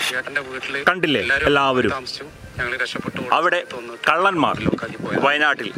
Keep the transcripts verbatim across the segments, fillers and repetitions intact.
കണ്ടില്ലേ എല്ലാവരും? അവിടെ കള്ളന്മാർ വയനാട്ടിൽ.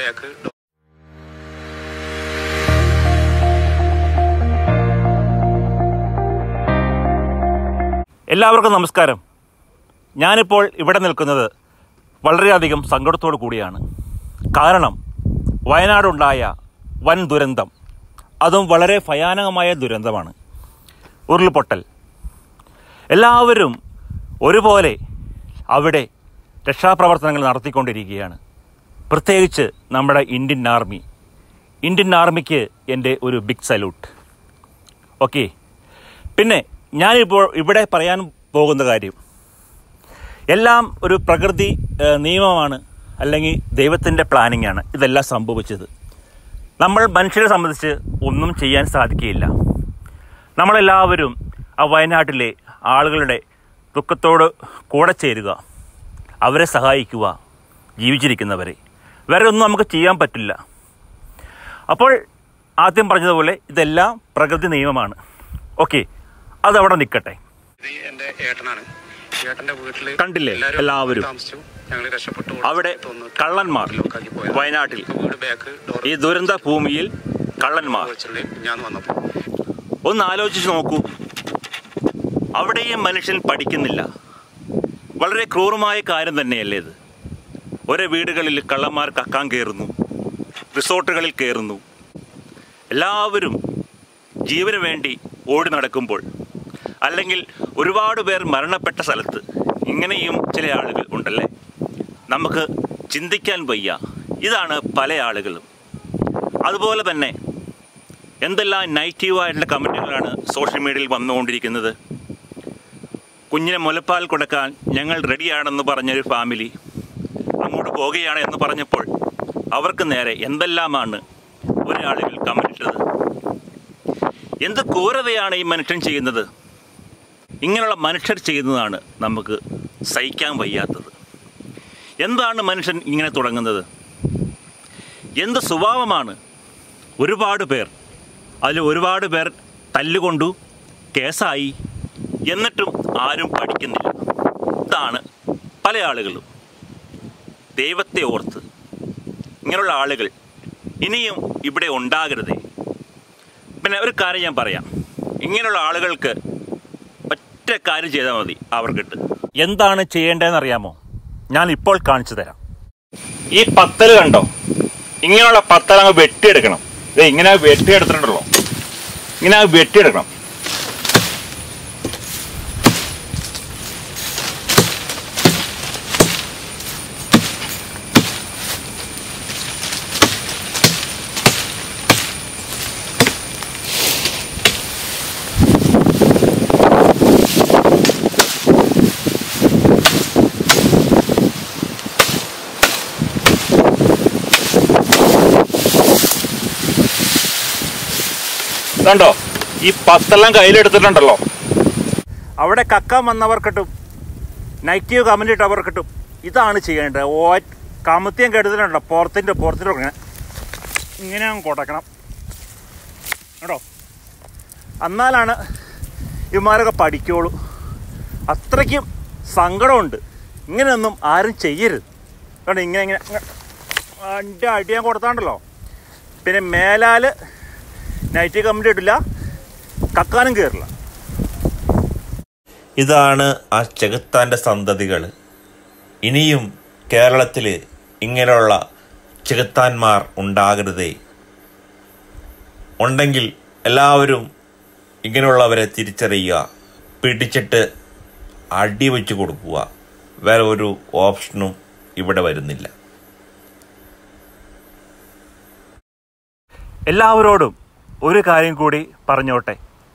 എല്ലാവർക്കും നമസ്കാരം. ഞാനിപ്പോൾ ഇവിടെ നിൽക്കുന്നത് വളരെയധികം സങ്കടത്തോടു കൂടിയാണ്. കാരണം വയനാടുണ്ടായ വൻ ദുരന്തം, അതും വളരെ ഭയാനകമായ ദുരന്തമാണ്. ഉരുൾപൊട്ടൽ. എല്ലാവരും ഒരുപോലെ അവിടെ രക്ഷാപ്രവർത്തനങ്ങൾ നടത്തിക്കൊണ്ടിരിക്കുകയാണ്. പ്രത്യേകിച്ച് നമ്മുടെ ഇന്ത്യൻ ആർമി. ഇന്ത്യൻ ആർമിക്ക് എൻ്റെ ഒരു ബിഗ് സല്യൂട്ട്. ഓക്കെ, പിന്നെ ഞാനിപ്പോൾ ഇവിടെ പറയാൻ പോകുന്ന കാര്യം എല്ലാം ഒരു പ്രകൃതി നിയമമാണ്, അല്ലെങ്കിൽ ദൈവത്തിൻ്റെ പ്ലാനിംഗ് ആണ് ഇതെല്ലാം സംഭവിച്ചത്. നമ്മൾ മനുഷ്യരെ സംബന്ധിച്ച് ഒന്നും ചെയ്യാൻ സാധിക്കുകയില്ല. നമ്മളെല്ലാവരും ആ വയനാട്ടിലെ ആളുകളുടെ ദുഃഖത്തോട് കൂടെ ചേരുക, അവരെ സഹായിക്കുക, ജീവിച്ചിരിക്കുന്നവരെ. വേറെ ഒന്നും നമുക്ക് ചെയ്യാൻ പറ്റില്ല. അപ്പോൾ ആദ്യം പറഞ്ഞതുപോലെ ഇതെല്ലാം പ്രകൃതി നിയമമാണ്. ഓക്കെ, അതവിടെ നിൽക്കട്ടെ. എന്റെ ഏട്ടനാണ്. ഏട്ടന്റെ വീട്ടിൽ കണ്ടില്ലേ എല്ലാവരും? അവിടെ കള്ളന്മാർ വയനാട്ടിൽ, ഈ ദുരന്ത ഭൂമിയിൽ കള്ളന്മാർ. ഞാൻ വന്നപ്പോ ഒന്ന് ആലോചിച്ച് നോക്കൂ. അവിടെയും മനുഷ്യൻ പഠിക്കുന്നില്ല. വളരെ ക്രൂരമായ കാര്യം തന്നെയല്ലേ ഇത്? ഓരോ വീടുകളിൽ കള്ളന്മാർ കക്കാൻ കയറുന്നു, റിസോർട്ടുകളിൽ കയറുന്നു. എല്ലാവരും ജീവന് വേണ്ടി ഓടി നടക്കുമ്പോൾ, അല്ലെങ്കിൽ ഒരുപാട് പേർ മരണപ്പെട്ട സ്ഥലത്ത് ഇങ്ങനെയും ചില ആളുകൾ ഉണ്ടല്ലേ? നമുക്ക് ചിന്തിക്കാൻ വയ്യ. ഇതാണ് പല ആളുകളും. അതുപോലെ തന്നെ എന്തെല്ലാം നെഗറ്റീവായിട്ടുള്ള കമൻറ്റുകളാണ് സോഷ്യൽ മീഡിയയിൽ വന്നുകൊണ്ടിരിക്കുന്നത്. കുഞ്ഞിനെ മുലപ്പാൽ കൊടുക്കാൻ ഞങ്ങൾ റെഡിയാണെന്ന് പറഞ്ഞൊരു ഫാമിലി അങ്ങോട്ട് പോവുകയാണ് എന്ന് പറഞ്ഞപ്പോൾ അവർക്ക് നേരെ എന്തെല്ലാമാണ് ഒരാളുകൾ കമൻറ്റിട്ടത്. എന്ത് ക്രൂരതയാണ് ഈ മനുഷ്യൻ ചെയ്യുന്നത്? ഇങ്ങനെയുള്ള മനുഷ്യർ ചെയ്യുന്നതാണ് നമുക്ക് സഹിക്കാൻ വയ്യാത്തത്. എന്താണ് മനുഷ്യൻ ഇങ്ങനെ തുടങ്ങുന്നത്? എന്ത് സ്വഭാവമാണ്? ഒരുപാട് പേർ, അതിൽ ഒരുപാട് പേർ തല്ലുകൊണ്ടു, കേസായി, എന്നിട്ടും ആരും പഠിക്കുന്നില്ല. ഇതാണ് പല ആളുകളും. ദൈവത്തെ ഓർത്ത് ഇങ്ങനെയുള്ള ആളുകൾ ഇനിയും ഇവിടെ ഉണ്ടാകരുതേ. പിന്നെ ഒരു കാര്യം ഞാൻ പറയാം. ഇങ്ങനെയുള്ള ആളുകൾക്ക് ഒറ്റ കാര്യം ചെയ്താൽ മതി അവർക്കിട്ട്. എന്താണ് ചെയ്യേണ്ടതെന്ന് അറിയാമോ? ഞാൻ ഇപ്പോൾ കാണിച്ചു തരാം. ഈ പത്തൽ കണ്ടോ? ഇങ്ങനെയുള്ള പത്തൽ അങ്ങ് വെട്ടിയെടുക്കണം. ഇതേ ഇങ്ങനെ വെട്ടിയെടുത്തിട്ടുണ്ടല്ലോ, ഇങ്ങനെ വെട്ടിയെടുക്കണം. കണ്ടോ? ഈ പത്തെല്ലാം കയ്യിലെടുത്തിട്ടുണ്ടല്ലോ. അവിടെ കക്കാൻ വന്നവർക്കിട്ടും നെഗറ്റീവ് കമൻ്റ് ഇട്ടവർക്കിട്ടും ഇതാണ് ചെയ്യേണ്ടത്. ഓ കമത്തിയും കെടുത്തിട്ടുണ്ടോ? പുറത്തിൻ്റെ പുറത്തിൻ്റെ ഇങ്ങനെ ഇങ്ങനെ കൊടുക്കണം കേട്ടോ. എന്നാലാണ് ഇവന്മാരൊക്കെ പഠിക്കുള്ളൂ. അത്രയ്ക്കും സങ്കടമുണ്ട്. ഇങ്ങനെയൊന്നും ആരും ചെയ്യരുത് കേട്ടോ. ഇങ്ങനെ ഇങ്ങനെ അടി അടിയാൻ കൊടുത്താണ്ടല്ലോ. പിന്നെ മേലാൽ നൈറ്റ് കമൻ്റ് ഇട്ടില്ല, കക്കാനും കയറില്ല. ഇതാണ് ആ ചെകുത്താൻ്റെ സന്തതികൾ. ഇനിയും കേരളത്തിൽ ഇങ്ങനെയുള്ള ചെകുത്താന്മാർ ഉണ്ടാകരുതേ. ഉണ്ടെങ്കിൽ എല്ലാവരും ഇങ്ങനെയുള്ളവരെ തിരിച്ചറിയുക, പിടിച്ചിട്ട് അടി വെച്ച് കൊടുക്കുക. വേറെ ഒരു ഓപ്ഷനും ഇവിടെ വരുന്നില്ല. എല്ലാവരോടും ഒരു കാര്യം കൂടി പറഞ്ഞോട്ടെ.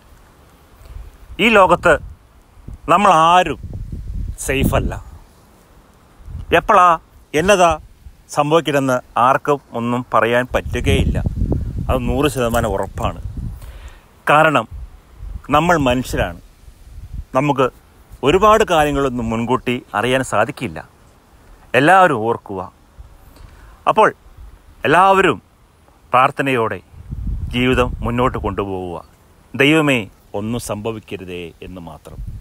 ഈ ലോകത്ത് നമ്മൾ ആരും സേഫല്ല. എപ്പോഴാ എന്നതാ സംഭവിക്കണമെന്ന് ആർക്കും ഒന്നും പറയാൻ പറ്റുകയില്ല. അത് നൂറ് ശതമാനം ഉറപ്പാണ്. കാരണം നമ്മൾ മനുഷ്യരാണ്. നമുക്ക് ഒരുപാട് കാര്യങ്ങളൊന്നും മുൻകൂട്ടി അറിയാൻ സാധിക്കില്ല. എല്ലാവരും ഓർക്കുക. അപ്പോൾ എല്ലാവരും പ്രാർത്ഥനയോടെ ജീവിതം മുന്നോട്ട് കൊണ്ടുപോവുക. ദൈവമേ ഒന്നും സംഭവിക്കരുതേ എന്ന് മാത്രം.